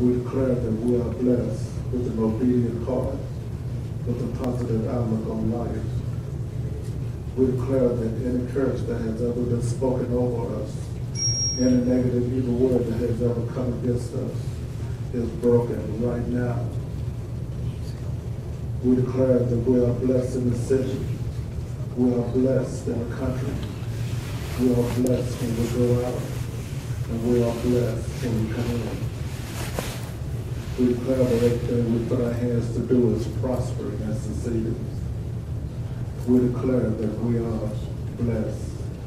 We declare that we are blessed with an obedient heart, with a positive outlook on life. We declare that any curse that has ever been spoken over us, any negative evil word that has ever come against us, is broken right now. We declare that we are blessed in the city. We are blessed in the country. We are blessed when we go out. And we are blessed when we come in. We declare that everything we put our hands to do is prospering and succeeding. We declare that we are blessed.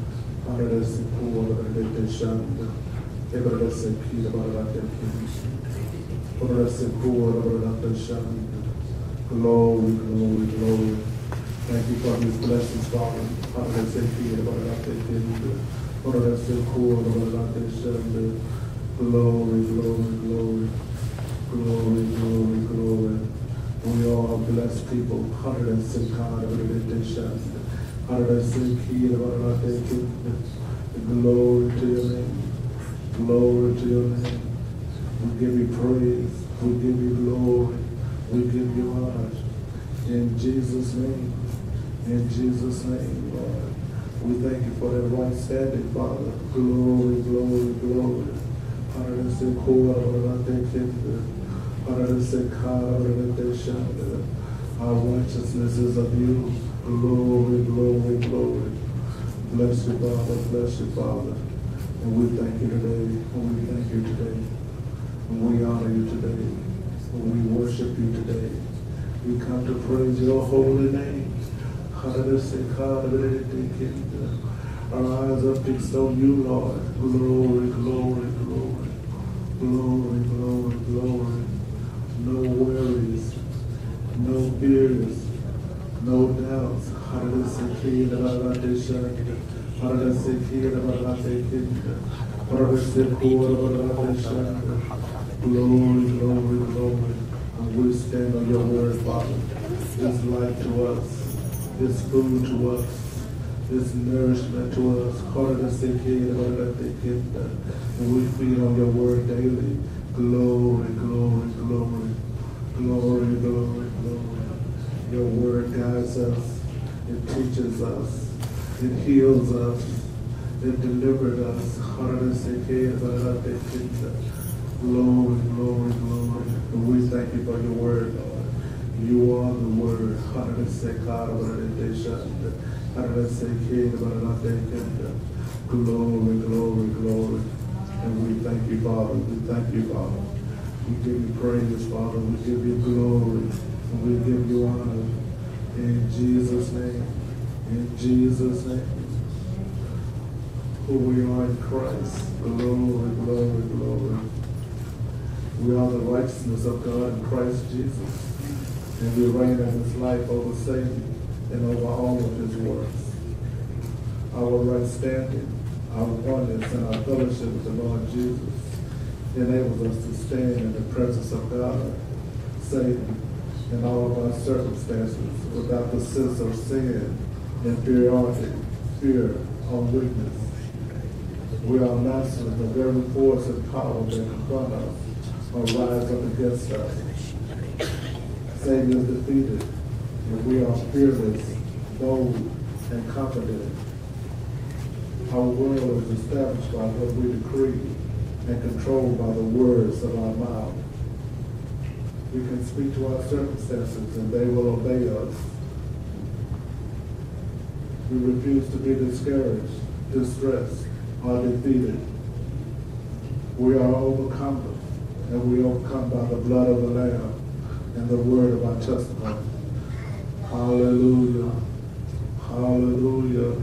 Glory, glory, glory. Thank you for these blessings, Father. Glory, glory, glory. Glory, glory, glory. We are blessed people. Glory to your name. Glory to your name. We give you praise. We give you glory. We give you honor. In Jesus' name. In Jesus' name, Lord. We thank you for that right standing, Father. Glory, glory, glory. Our righteousness is of you. Glory, glory, glory. Bless you, Father. Bless you, Father. And we thank you today. And we thank you today. And we honor you today. And we worship you today. We come to praise your holy name. Our eyes are fixed on you, Lord. Glory, glory, glory. Glory, glory, glory. No worries, no fears, no doubts. Glory, glory, glory. And we stand on your word, Father. It's life to us. It's food to us. It's nourishment to us. And we feed on your word daily. Glory, glory, glory. Glory, glory, glory. Your word guides us. It teaches us. It heals us. It delivered us. Glory, glory, glory. And we thank you for your word, Lord. You are the word. Glory, glory, glory. And we thank you, Father. We thank you, Father. We give you praise, Father. We give you glory. And we give you honor. In Jesus' name. In Jesus' name. Who we are in Christ. Glory, glory, glory. We are the righteousness of God in Christ Jesus. And we reign in his life over Satan and over all of his works. Our right standing, our oneness, and our fellowship with the Lord Jesus enables us to stand in the presence of God, Satan, and all of our circumstances without the sense of sin, inferiority, fear, or weakness. We are masters of the very force and power that confront us or rise up against us. Satan is defeated, and we are fearless, bold, and confident. Our world is established by what we decree and controlled by the words of our mouth. We can speak to our circumstances and they will obey us. We refuse to be discouraged, distressed, or defeated. We are overcome, and we overcome by the blood of the Lamb and the word of our testimony. Hallelujah. Hallelujah.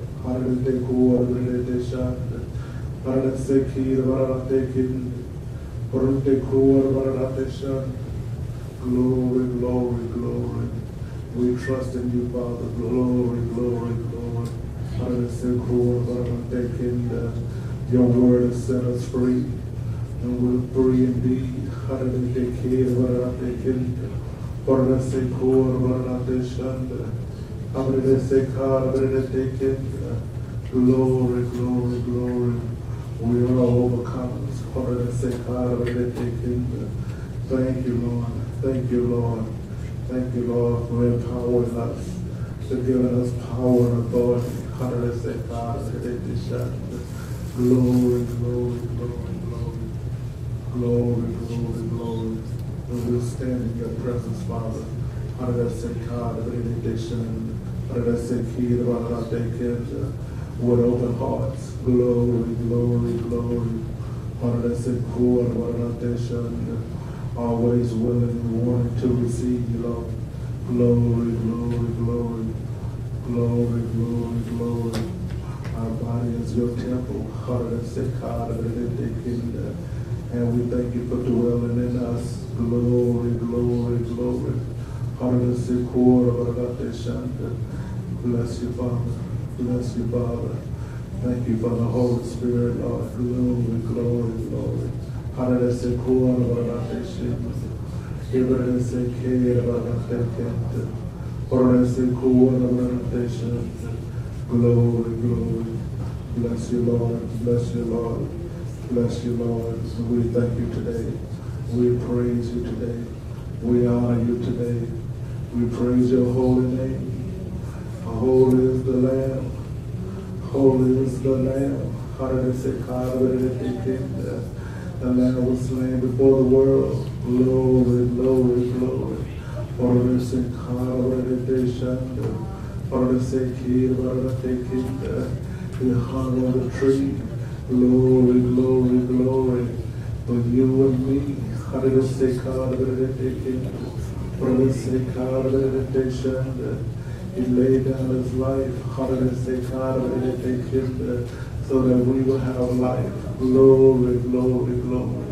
Glory, glory, glory. We trust in you, Father. Glory, glory, glory. Your word has set us free, and we're free indeed. Glory, glory, glory. We are overcomers. Thank you, Lord. Thank you, Lord. Thank you, Lord, for empowering us, for giving us power and authority. Glory, glory, glory, glory. Glory, glory, glory. And we'll stand in your presence, Father. With open hearts. Glory, glory, glory. Always willing and wanting to receive you, Lord. Glory, glory, glory. Glory, glory, glory. Our body is your temple. And we thank you for dwelling in us. Glory, glory, glory. Bless you, Father. Bless you, Father. Thank you for the Holy Spirit, Lord. Glory, glory, glory. Glory, glory. Bless you, Lord. Bless you, Lord. Bless you, Lord. We thank you today. We praise you today. We honor you today. We praise your holy name. Holy is the Lamb. Holy is the Lamb. The Lamb was slain before the world. Glory, glory, glory. He hung on the tree. Glory, glory, glory. For you and me. He laid down his life. So that we will have life. Glory, glory, glory.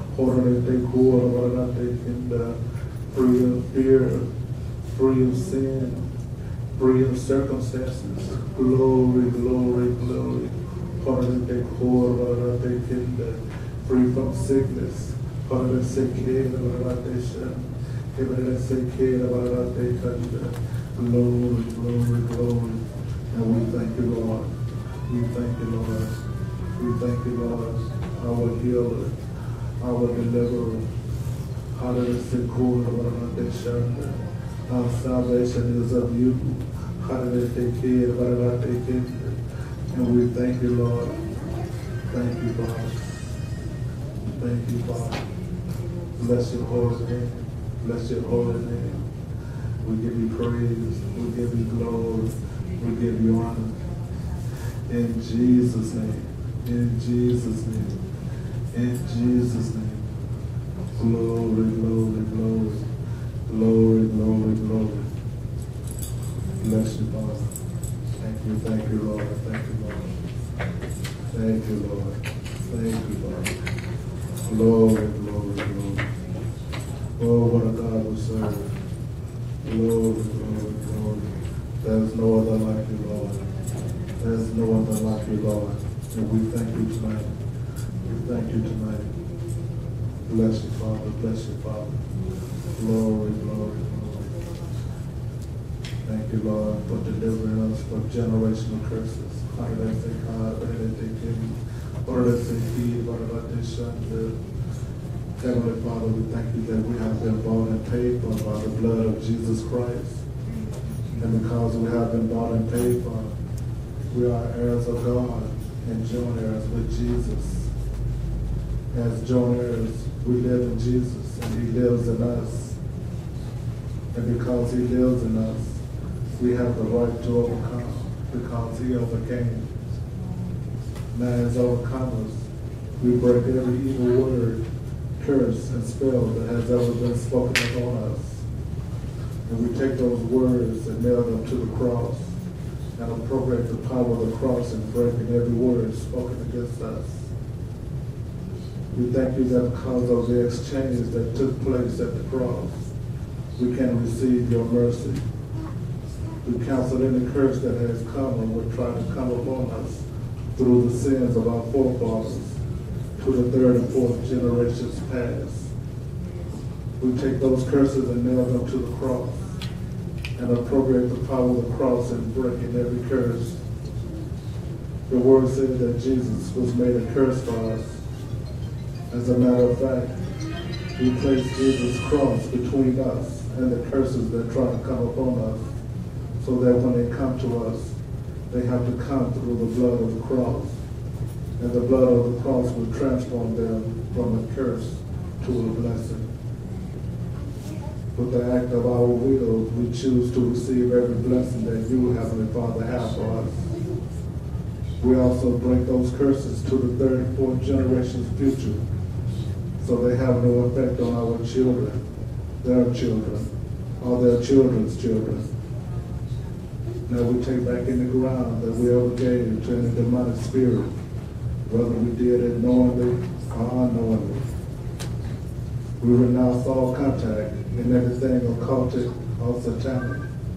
Free of fear, free of sin, free of circumstances. Glory, glory, glory. Free from sickness. Glory, glory, glory. And we thank you, Lord. We thank you, Lord. We thank you, Lord, our healer, our deliverer. Our salvation is of you. And we thank you, Lord. Thank you, Father. Thank you, Father. Bless your holy name. Bless your holy name. We give you praise. We give you glory. We give you honor. In Jesus' name. In Jesus' name. In Jesus' name. Glory, glory, glory. Glory, glory, glory. Bless you, Father. Thank you, Lord. Thank you, Lord. Thank you, Lord. Thank you, Lord. Glory, glory, glory. Oh, what a God we serve. Glory, glory, glory. There's no other like you, Lord. There's no other like you, Lord. And we thank you tonight. We thank you tonight. Bless you, Father. Bless you, Father. Glory, glory, glory. Thank you, Lord, for delivering us from generational curses. Heavenly Father, we thank you that we have been bought and paid for by the blood of Jesus Christ. And because we have been bought and paid for, we are heirs of God and joint heirs with Jesus. As joint heirs, we live in Jesus and he lives in us. And because he lives in us, we have the right to overcome because he overcame. Now as overcomers, we break every evil word, curse, and spell that has ever been spoken upon us. And we take those words and nail them to the cross and appropriate the power of the cross in breaking every word spoken against us. We thank you that because of the exchange that took place at the cross, we can receive your mercy. We cancel any curse that has come and will try to come upon us through the sins of our forefathers to the third and fourth generations past. We take those curses and nail them to the cross and appropriate the power of the cross in breaking every curse. The word says that Jesus was made a curse for us. As a matter of fact, He placed Jesus' cross between us and the curses that try to come upon us, so that when they come to us, they have to come through the blood of the cross. And the blood of the cross will transform them from a curse to a blessing. With the act of our will, we choose to receive every blessing that you, Heavenly Father, have for us. We also break those curses to the third and fourth generation's future, so they have no effect on our children, their children, or their children's children. Now we take back in the ground that we ever gave to any demonic spirit, whether we did it knowingly or unknowingly. We renounce all contact in everything occultic or satanic.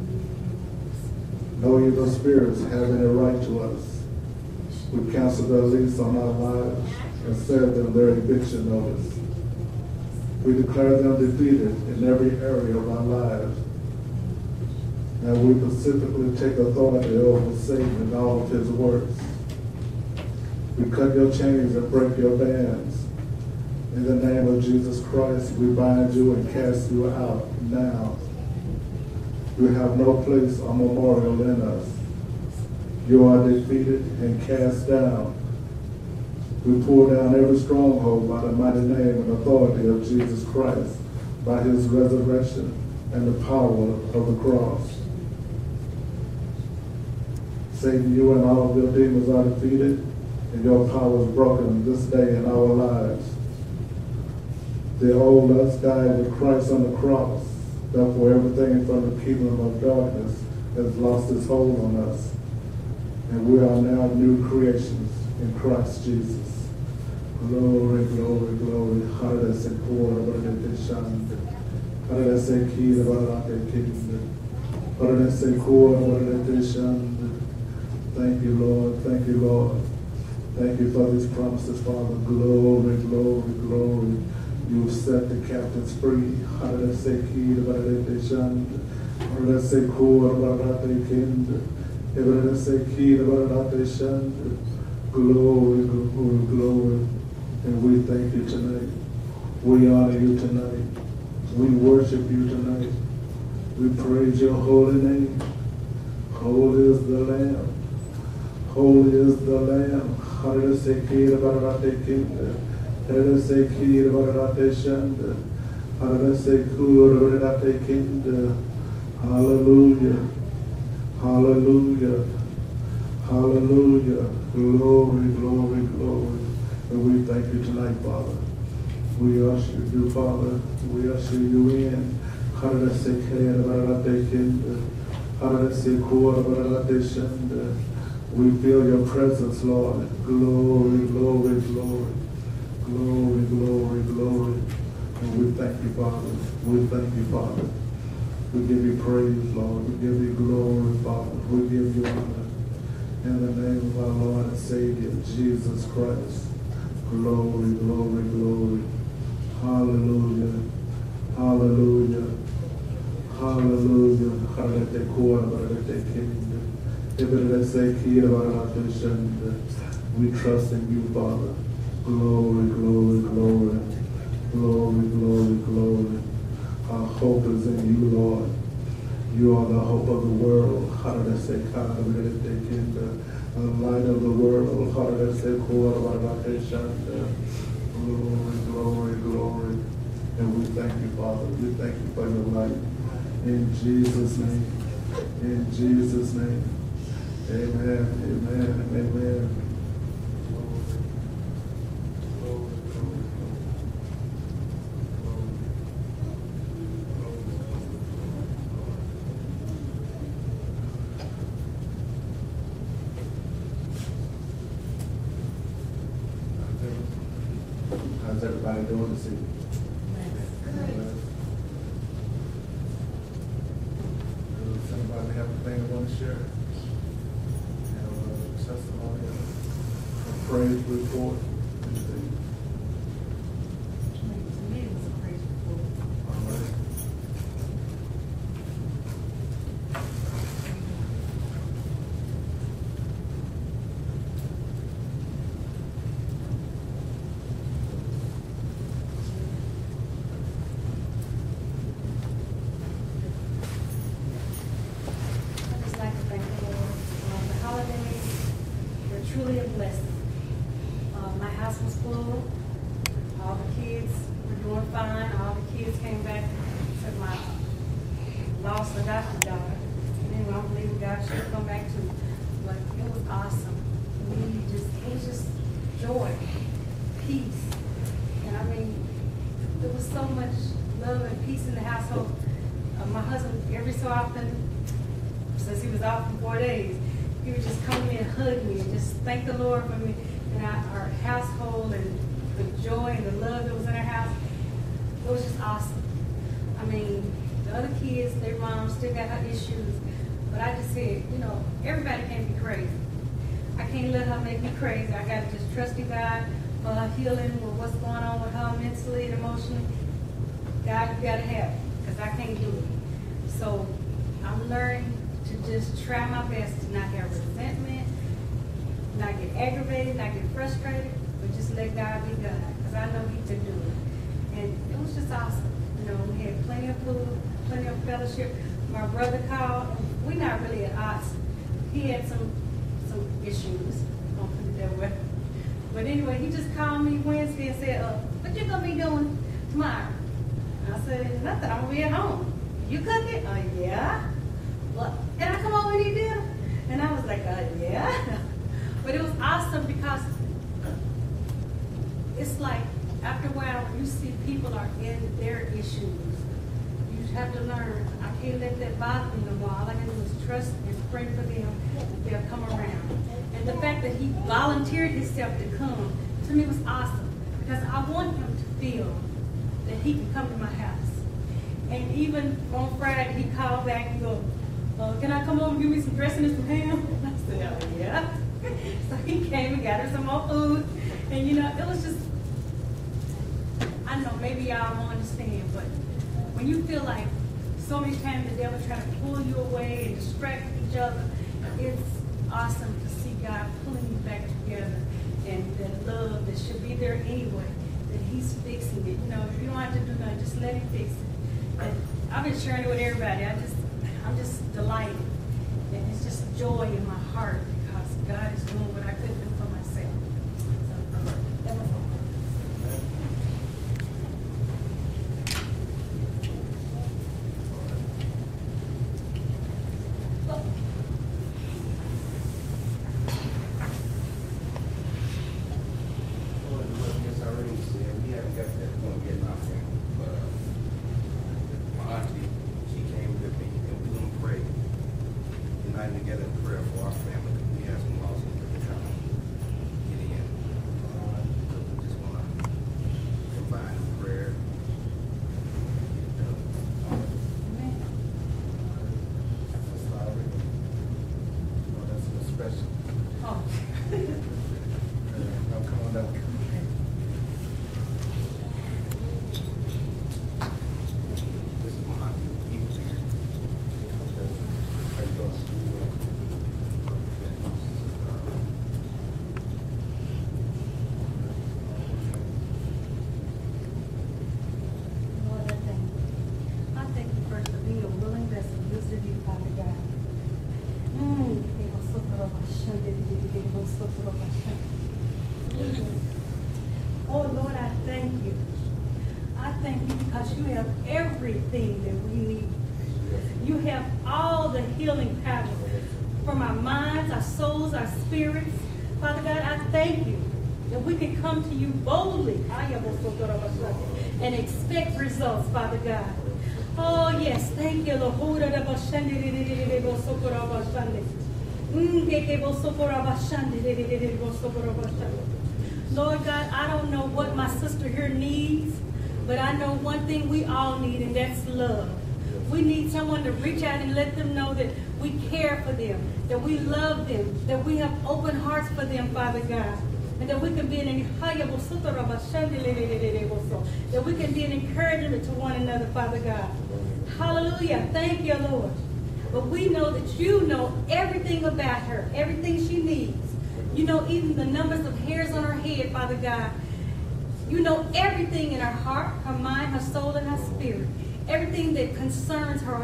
No evil spirits have any right to us. We cancel their lease on our lives and serve them their eviction notice. We declare them defeated in every area of our lives. And we specifically take authority over Satan and all of his works. We cut your chains and break your bands. In the name of Jesus Christ, we bind you and cast you out now. You have no place or memorial in us. You are defeated and cast down. We pull down every stronghold by the mighty name and authority of Jesus Christ, by his resurrection and the power of the cross. Satan, you and all of your demons are defeated, and your power is broken this day in our lives. The old us died with Christ on the cross. Therefore, everything from the kingdom of darkness has lost its hold on us. And we are now new creations in Christ Jesus. Glory, glory, glory. Thank you, Lord. Thank you, Lord. Thank you for these promises, Father. Glory, glory, glory. You've set the captives free. Glory, glory, glory. And we thank you tonight. We honor you tonight. We worship you tonight. We praise your holy name. Holy is the Lamb. Holy is the Lamb. Hallelujah. Hallelujah. Hallelujah. Glory, glory, glory. And we thank you tonight, Father. We usher you, Father. We usher you in. We feel your presence, Lord. Glory, glory, glory. Glory, glory, glory. And we thank you, Father. We thank you, Father. We give you praise, Lord. We give you glory, Father. We give you honor. In the name of our Lord and Savior, Jesus Christ. Glory, glory, glory. Hallelujah. Hallelujah. Hallelujah. We trust in you, Father. Glory, glory, glory. Glory, glory, glory. Our hope is in you, Lord. You are the hope of the world. The light of the world. Glory, glory, glory. And we thank you, Father. We thank you for your light. In Jesus' name. In Jesus' name. Amen. Amen. Amen. How's everybody doing this evening? Does anybody have anything they want to share? Have a testimony, a praise report? Anything? All right. fine. All the kids came back to my lost adopted daughter. And then I'm believing God she'll come back too. But it was awesome. It was just joy, peace. And I mean, there was so much love and peace in the household. My husband, every so often, since he was out for 4 days, he would just come in and hug me and just thank the Lord for me and our household and the joy and the love that was in our house. It was just awesome. I mean, the other kids, their moms still got her issues, but I just said, you know, everybody can't be crazy. I can't let her make me crazy. I got to just trust in God for her healing, with what's going on with her mentally and emotionally. God, you got to have it, because I can't do it. So I'm learning to just try my best to not have resentment, not get aggravated, not get frustrated, but just let God be God, because I know He can do it. And it was just awesome. You know, we had plenty of food, plenty of fellowship. My brother called, and we're not really at odds. He had some issues, I'll put it that way. But anyway, he just called me Wednesday and said, what you gonna be doing tomorrow? And I said, nothing, I'm gonna be at home. You cooking? Yeah. Well, can I come over and eat dinner? And I was like, yeah. But it was awesome because it's like, after a while, when you see people are in their issues, you have to learn, I can't let that bother me no more. All I can do is trust and pray for them, they'll come around. And the fact that he volunteered himself to come, to me was awesome. Because I want him to feel that he can come to my house. And even on Friday, he called back and go, can I come over and give me some dressing and some ham? And I said, oh, yeah. So he came and got her some more food. And you know, it was just, I know maybe y'all won't understand, but when you feel like so many times the devil try to pull you away and distract each other, it's awesome to see God pulling you back together, and that love that should be there anyway, that He's fixing it. You know, you don't have to do nothing, just let Him fix it. And I've been sharing it with everybody. I'm just delighted, and it's just joy in my heart because God is doing what I couldn't do for myself. So that was all. Oh Lord, I thank you. I thank you because you have everything that we need. You have all the healing power from our minds, our souls, our spirits. Father God, I thank you that we can come to you boldly and expect results, Father God. Oh yes, thank you, Lord. Lord God, I don't know what my sister here needs, but I know one thing we all need, and that's love. We need someone to reach out and let them know that we care for them, that we love them, that we have open hearts for them, Father God, and that we can be that we can be an encouragement to one another, Father God. Hallelujah. Thank you, Lord. But we know that you know everything about her, everything she needs. You know even the numbers of hairs on her head, Father God. You know everything in her heart, her mind, her soul, and her spirit. Everything that concerns her.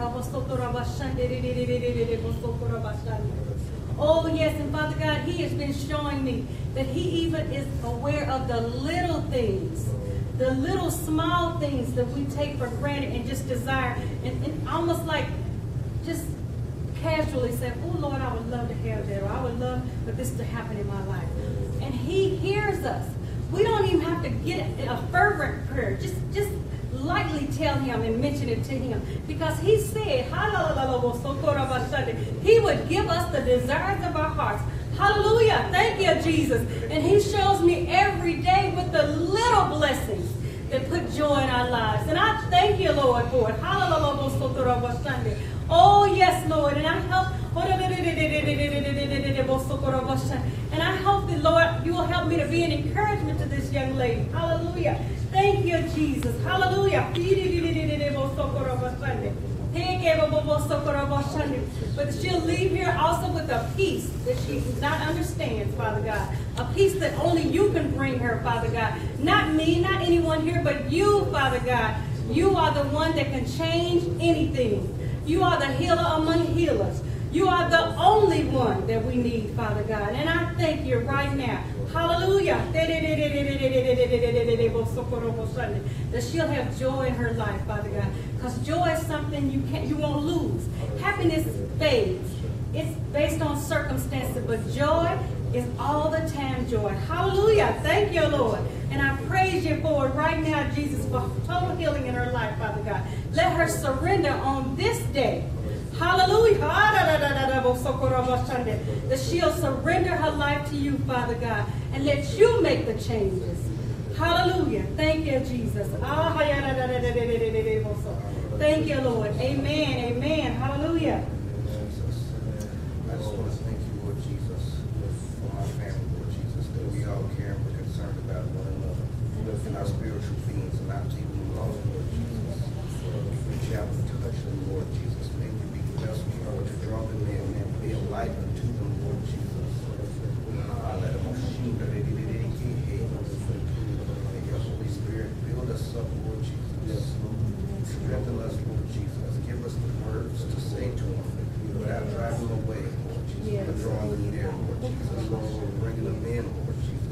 Oh, yes, and Father God, He has been showing me that He even is aware of the little things the little small things that we take for granted and just desire, and almost like just casually say, oh Lord, I would love to have that, or I would love for this to happen in my life. And He hears us. We don't even have to get a fervent prayer. Just lightly tell Him and mention it to Him. Because He said, He would give us the desires of our hearts. Hallelujah. Thank you, Jesus. And He shows me every day with the little blessings that put joy in our lives. And I thank you, Lord, for it. Hallelujah. Oh, yes, Lord. And I hope that, Lord, you will help me to be an encouragement to this young lady. Hallelujah. Thank you, Jesus. Hallelujah. But she'll leave here also with a peace that she does not understand, Father God. A peace that only you can bring her, Father God. Not me, not anyone here, but you, Father God. You are the one that can change anything. You are the healer among healers. You are the only one that we need, Father God. And I thank you right now. Hallelujah. That she'll have joy in her life, Father God. Because joy is something you won't lose. Happiness fades. It's based on circumstances, but joy is all the time joy. Hallelujah. Thank you, Lord. And I praise you for it right now, Jesus, for total healing in her life, Father God. Let her surrender on this day. Hallelujah. That she'll surrender her life to you, Father God, and let you make the changes. Hallelujah. Thank you, Jesus. Thank you, Lord. Amen. Amen. Hallelujah. I just want to thank you, Lord Jesus, for my family, Lord Jesus, that we all care and we're concerned about one another and our spiritual beings and not even lost, Lord Jesus. Reach out and touch them, Lord Jesus. Make them be vessels, Lord, to draw them in and be a light unto them, Lord Jesus. May your Holy Spirit build us up, Lord Jesus. Strengthen us, Lord Jesus. Give us the words to say to them without driving them away, Lord Jesus. But drawing them near, Lord Jesus. Bringing them in, Lord Jesus.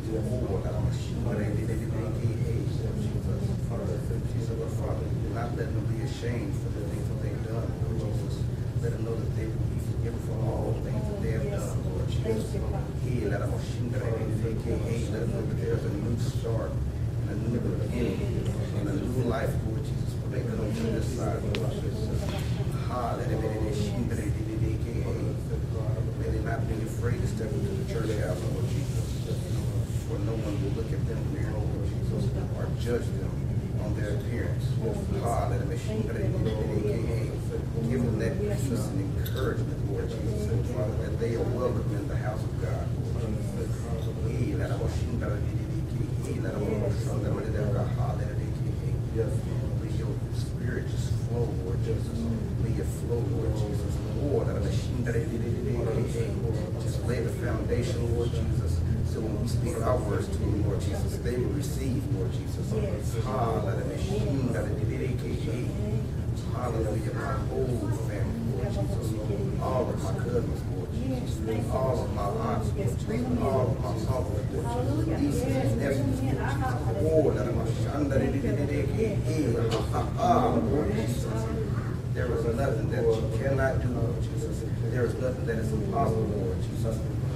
Father, not letting them be ashamed for the things that they've done, Lord Jesus. Let them know that they will be forgiven for all the things that they have done, Lord Jesus. Let them know that there's a new start and a new beginning and a new life, Lord Jesus, when they come to this side, Lord Jesus. May they not be afraid to step into the church house, Lord Jesus. For no one will look at them weird, Lord Jesus, or judge them on their appearance. Give them that peace and encouragement, Lord Jesus, Father, that they are welcome in the house of God. Let your spirit just flow, Lord Jesus. Let it flow, Lord Jesus. Lord, just lay the foundation, Lord Jesus. So when we speak our words to you, Lord Jesus, they will receive, Lord Jesus. Hallelujah, my whole family, Lord Jesus. All of my cousins, Lord Jesus. All of my aunts, Lord Jesus. All of my uncles, Lord Jesus. Nieces and nephews, Lord Jesus. There is nothing that you cannot do, Lord Jesus. There is nothing that is impossible, Lord Jesus.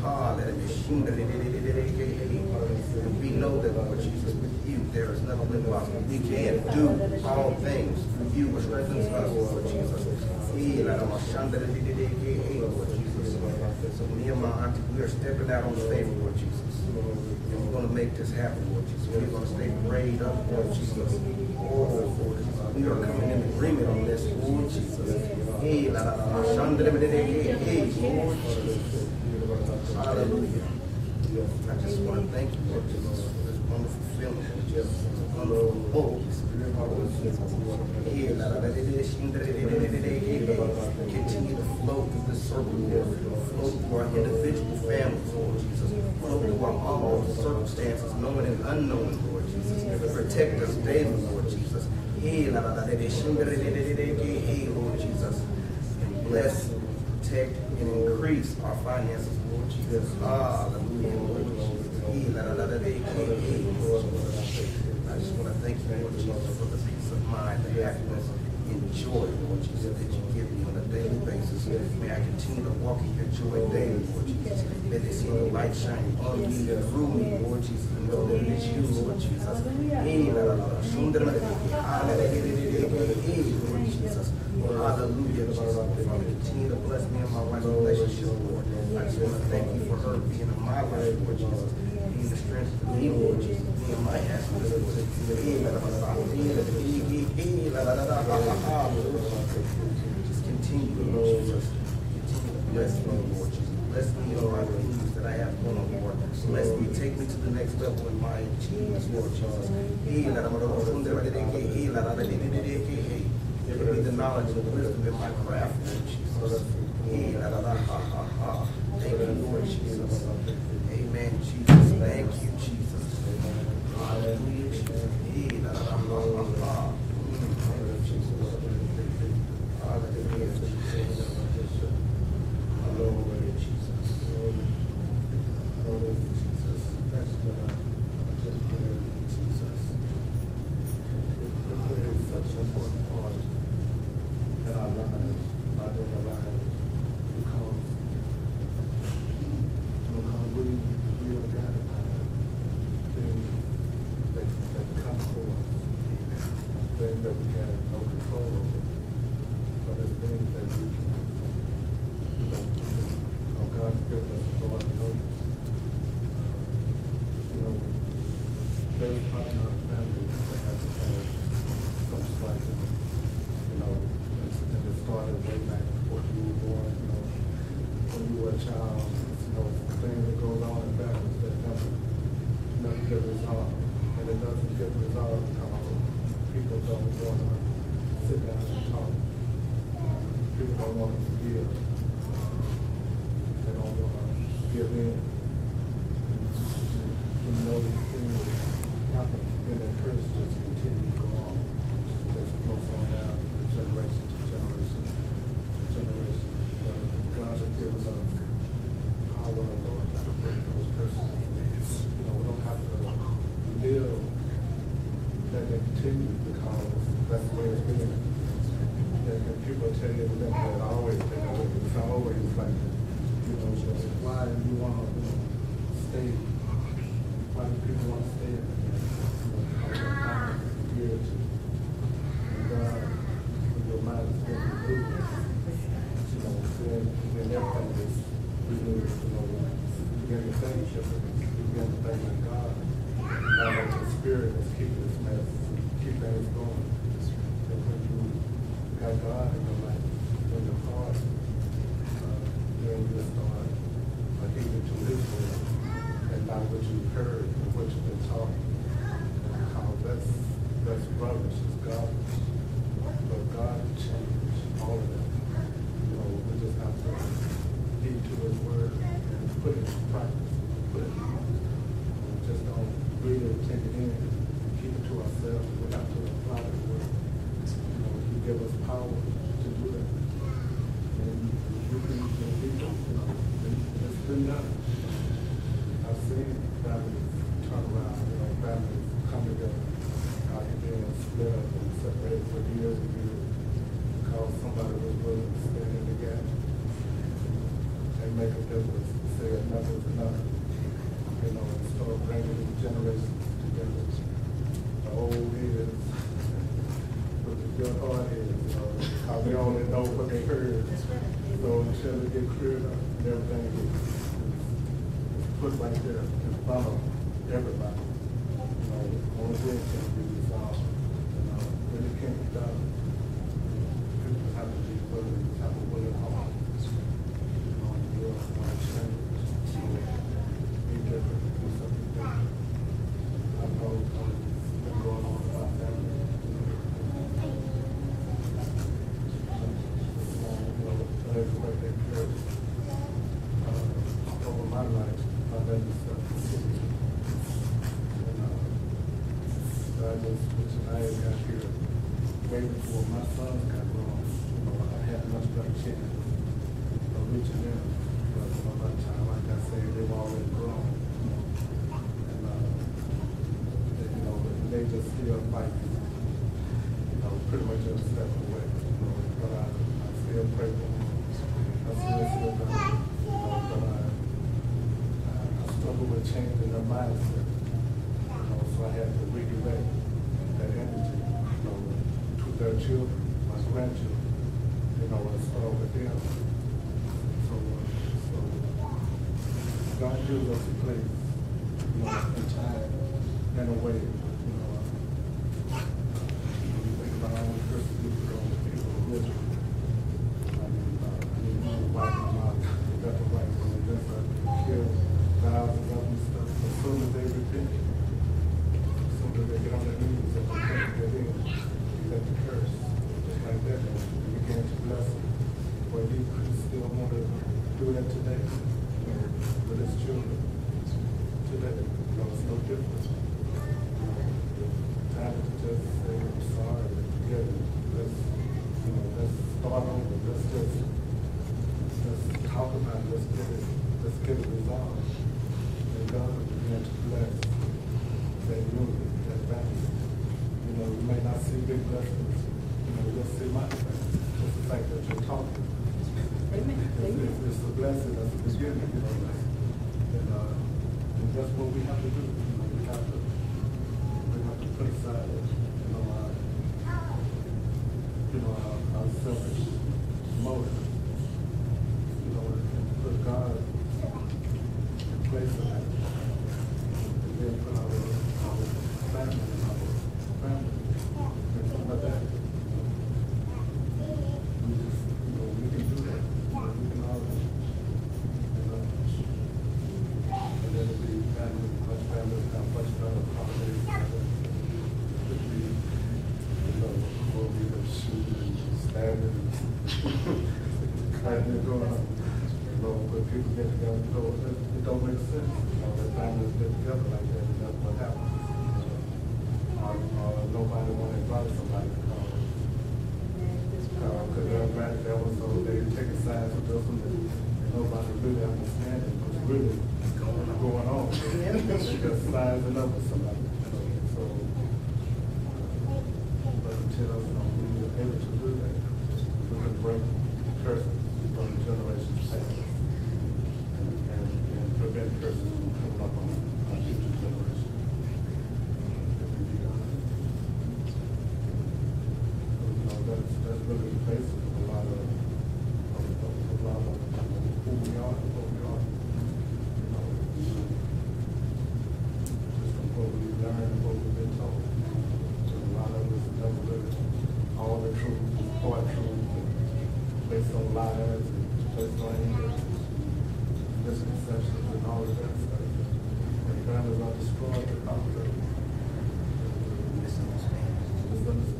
And we know that, Lord Jesus, with you there is nothing impossible. We can do all things through you, which strengthens us, Lord Jesus. Lord Jesus. So me and my auntie, we are stepping out on faith, Lord Jesus. And we're going to make this happen, Lord Jesus. We're going to stay prayed up, Lord Jesus. Oh, Lord Jesus. We are coming in agreement on this, Lord Jesus. Lord Jesus. Hallelujah. I just want to thank you, Lord Jesus, for this wonderful feeling, Lord Jesus, this wonderful Holy Spirit, Lord Jesus. Continue to flow through this circle, Lord. Flow through our individual families, Lord Jesus. Flow through all circumstances, known and unknown, Lord Jesus. Protect us daily, Lord Jesus. Lord Jesus. And bless, protect, and increase our finances, Lord Jesus. Hallelujah, Lord Jesus. I I just want to thank you, Lord Jesus, for the peace of mind, the happiness, and joy, Lord Jesus, that you give me on a daily basis. May I continue to walk in your joy daily, Lord Jesus. Let they see your light shining on me, through me, Lord Jesus, and know that it is you, Lord Jesus. Lord Jesus. Hallelujah, Jesus. Father, continue to bless me and my wife's relationship, Lord. I just want to thank you for her being in my life, Lord Jesus. Being the strength to me, Lord Jesus. Being my happiness, Lord Jesus. Just continue, Lord Jesus. Continue to bless me, Lord Jesus. Bless me in my things that I have going on, Lord. Bless me, take me to the next level in my achievements, Lord Jesus. Give me the knowledge and wisdom in my craft, Lord Jesus. Thank you, Lord Jesus. Amen, Jesus. Thank you, Jesus. Hallelujah, Jesus. Things that we have no control over, but it's things that we can, God's given us authority over. There's part of our family that has to have some strife, and it started way back before you were born, when you were a child, things that goes on in families that never get resolved, and it doesn't get resolved because people don't want to sit down and talk. People don't want to forgive. They don't want to give in. These things happen, and the curse just continue to go on. Just goes on down from generation to generation to generation. God has given us power and authority to break those curses. We don't have to live that they continue because that's the way it's been. And people tell you that it's always been that way. It's always like that. So why do you want to stay? Why do people want to stay in that? Because they're not geared to. And God, when your mind is getting moved, then everything is renewed. You begin to thank you. You begin to thank my God. Now that the Spirit is keeping this mess, keep things going. And when you got God in your life, in your heart, then you start adhering to His word and not what you've heard and what you've been taught. And how that's rubbish, it's garbage. But God changed all of that. We just have to heed to His word and put it in practice. Just don't read it, take it in, keep it to ourselves. We have to apply the word. He give us power to do that. And you can it's been done. I've seen families turn around, families come together after being split up and separated for years and years because somebody was willing to stand in the gap and make a difference, say enough is enough. And start bringing generations together. The old is, what the good heart is, how we only know what they heard. So until it get cleared up, and everything is put right there in front of everybody. Only thing can be resolved. When it can't be done, people have to be willing, have a willing heart. You want to change. Different, do something different. I know it's been going on in my family. Everybody that cares over my life, I let myself continue. And I just, I got here way before my sons got grown. I had a much better chance of reaching them. But by the time I got saved, they were already grown. they just still fighting, you know, pretty much just stepping away. You know, but I still pray for them. I still see them, you know, but I struggle with changing their mindset. You know, so I had to redirect that energy, you know, to their children, my grandchildren, you know, and start with them. So God gives us a place, you know, in time and a way, you know. You think about all the curses you put on the people of Israel. I mean, wipe them out, got the right one, and just kill thousands of them and stuff. As soon as they repent, as soon as they get on their knees and repent, get in, you let the curse, just like that, and you begin to bless them. But he still want to do that today, you know, with his children. Today, you know, it's no different. Time to just say, I'm sorry, forget it. Let's start over. Let's talk about it. Let's get it resolved. And God will begin to bless that unity, that family. You know, you may not see big blessings. You know, you'll see my blessings. Just the fact that you're talking. It's a blessing. That's a beginning. You know, and that's what we have to do. You know, we have to put aside, our selfish motive, you know, and put God in place of that, and then put our family in front of that. We just, you know, we can do that. You know, we can always, and then it'll be family, much better holidays together. It'll be, you know, we'll be there shooting and stabbing and going on. You know, when people get together, you know, it don't make sense. You know, that families get together like that, and that's what happens. Nobody want to invite somebody to come. Because they're mad that was so they taking sides with us and nobody really understanding what's really going on. They just sizing up with somebody. So, but until we are able to do that, we can break curses from generations past and prevent curses from coming up on our future generations. That's really the basis of a lot of who we are and what we are. You know, just from what we've learned and what we've been told. So a lot of us never really all the truth, part truth, based on lies and based on anger, misconceptions and all of that stuff. And families are destroyed because of misunderstanding.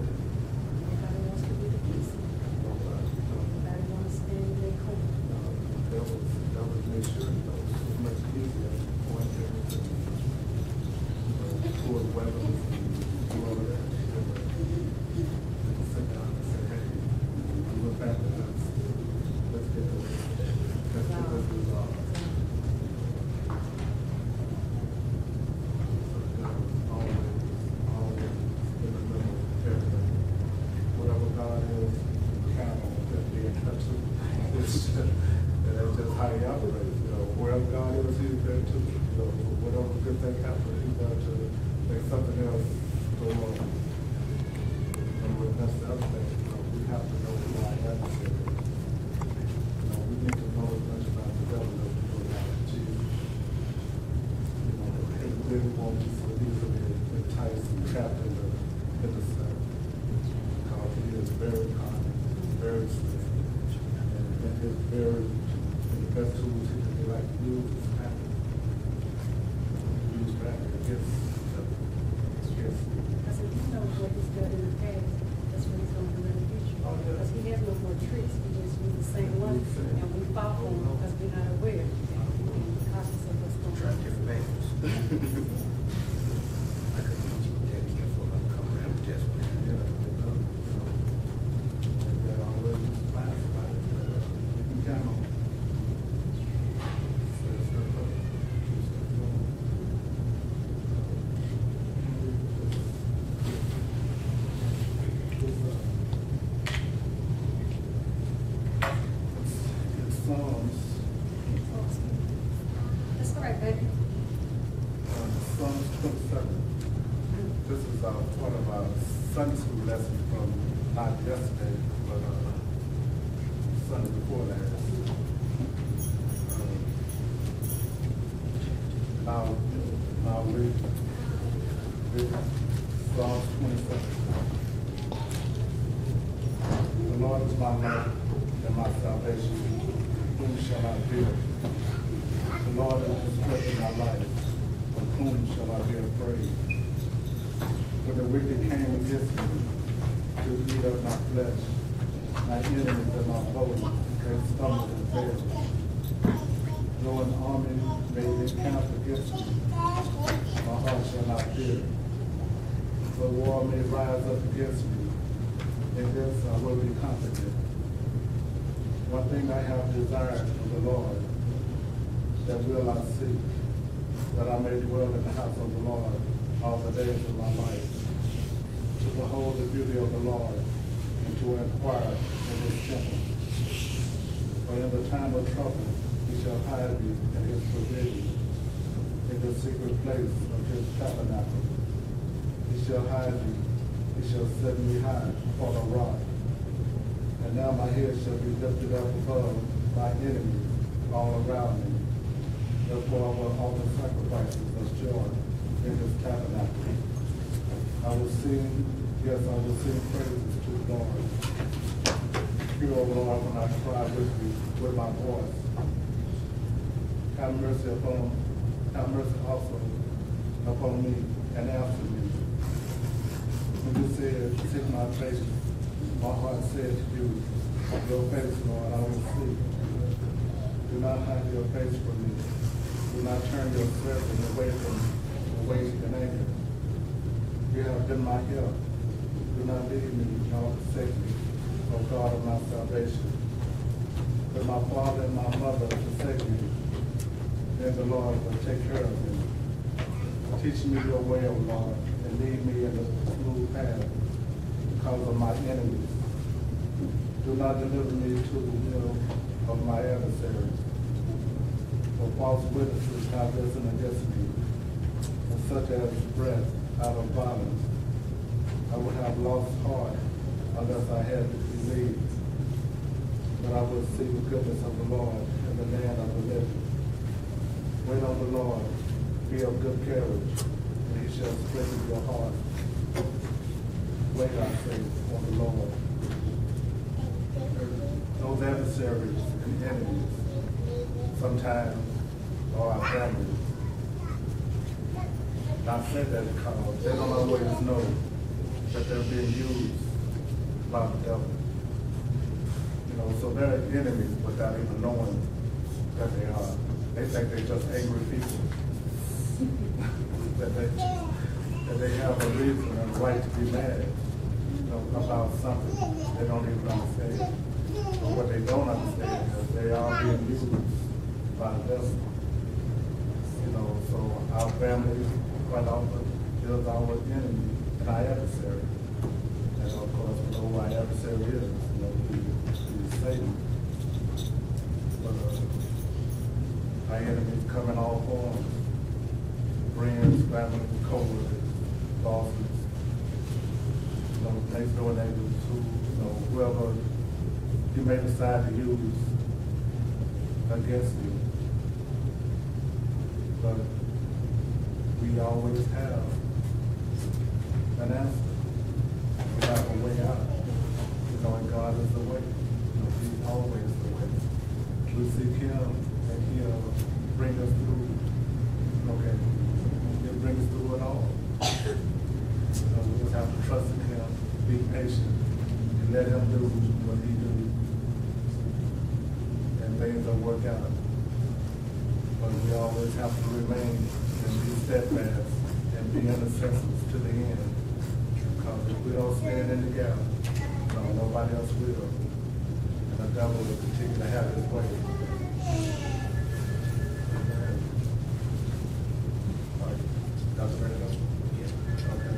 That was make sure it was much easier to point everything, toward weapons and do all of that. And sit down and say, hey, we went back to this. Let's get this resolved. So God was always in the middle of everything. Whatever God is, count on that being touched. And that's just how he operates. You know, wherever God is, he's there too. You know, whatever good thing happens, he's there to make something else go on. And that's the other thing. You know, we have to know who our adversary is. You know, we need to know as much about the devil as we know about Jesus. You know, he really won't be so easily enticed and trapped in the snare. Because he is very cunning, very slick, and his very best tools he can like use is family. Use family against yes. I said, you know what he's done in the past, that's what he's going to do in the future. Because he has no more tricks, he just uses the same one, and we fall for him because we're not aware. And cautious of what's going Try on. different angles. I couldn't teach you that careful about coming around with just one. They're already classified. You can count on. Baby. Psalms 27. This is one of our Sunday school lessons from not yesterday, but Sunday before last. Now read Psalms 27. The Lord is my light and my salvation. Whom shall I fear? The Lord is the strength of my life. Of whom shall I be afraid? When the wicked came against me to eat up my flesh, my enemies and my foes, they stumbled and failed. Though an army may encamp against me, my heart shall not fear. Though war may rise up against me, in this I will be confident. One thing I have desired of the Lord, that will I seek, that I may dwell in the house of the Lord all the days of my life, to behold the beauty of the Lord, and to inquire in his temple. For in the time of trouble he shall hide me in his provision, in the secret place of his tabernacle. He shall hide me, he shall set me high upon a rock. And now my head shall be lifted up above my enemies all around me. Therefore I will offer sacrifices of joy in his tabernacle. I will sing praises to the Lord. Hear, O Lord, when I cry with my voice. Have mercy also upon me and answer me. When you said, seek my face, my heart said to you, your face, Lord, I will see. Do not hide your face from me. Do not turn your servant away from the ways and anger. You have been my help. Do not leave me nor forsake me, O God of my salvation. When my father and my mother forsake me, then the Lord will take care of me. Teach me your way, O Lord, and lead me in the smooth path because of my enemies. Do not deliver me to the will of my adversaries. For false witnesses have risen against me, and such as breath out of violence. I would have lost heart unless I had believed. But I will see the goodness of the Lord in the land of the living. Wait on the Lord, be of good courage, and he shall strengthen your heart. Wait, I say, on the Lord. Those adversaries and enemies sometimes are our families. I say that because they don't always know that they're being used by the devil. You know, so they're enemies without even knowing that they are. They think they're just angry people. that they have a reason and a right to be mad, you know, about something they don't even understand. But what they don't understand is they are being used by the devil. You know, so our families quite often is our enemy and our adversary. And of course, we know who our adversary is. You know, he's Satan. But our enemies come in all forms: friends, family, co-workers, bosses, you know, next door neighbors, whoever you may decide to use against you. But we always have an answer. We have a way out. You know, and God is the way. You know, he's always the way. We seek him and he'll bring us through. Okay. He'll bring us through it all. You know, we just have to trust in him, be patient, and let him do what he do. And things will work out. But we always have to remain and be steadfast and be intercessors to the end. Because if we don't stand in the gap, nobody else will. And the devil will continue to have his way. Amen. All right. Dr. Brandon? Yes. Okay.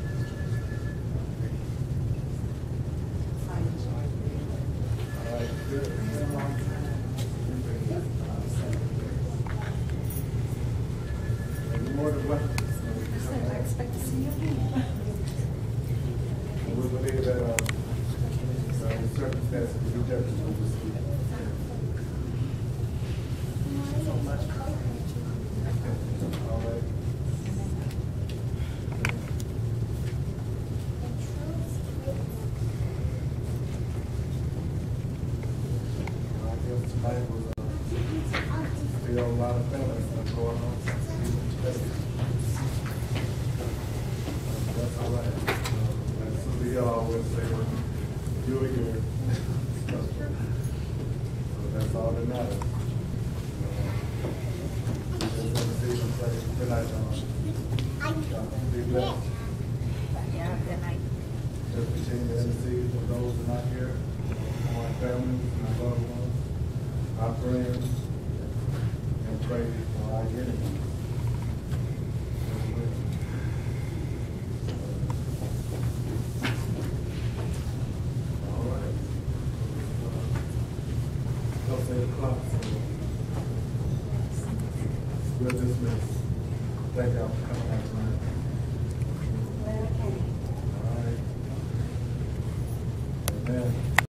All right, good. definitely will receive it. So much. All right. I guess tonight was still a lot of things that's going on. That's all right. As we always say, you're here. So that's all that matters. Just want to see some place tonight. Be blessed. Yeah, good night. Just continue to intercede for those who are not here, for our families, our loved ones, our friends, and pray for our enemies. All right. Don't say the clock, so we're dismissed. Thank y'all for coming out tonight. Well, okay.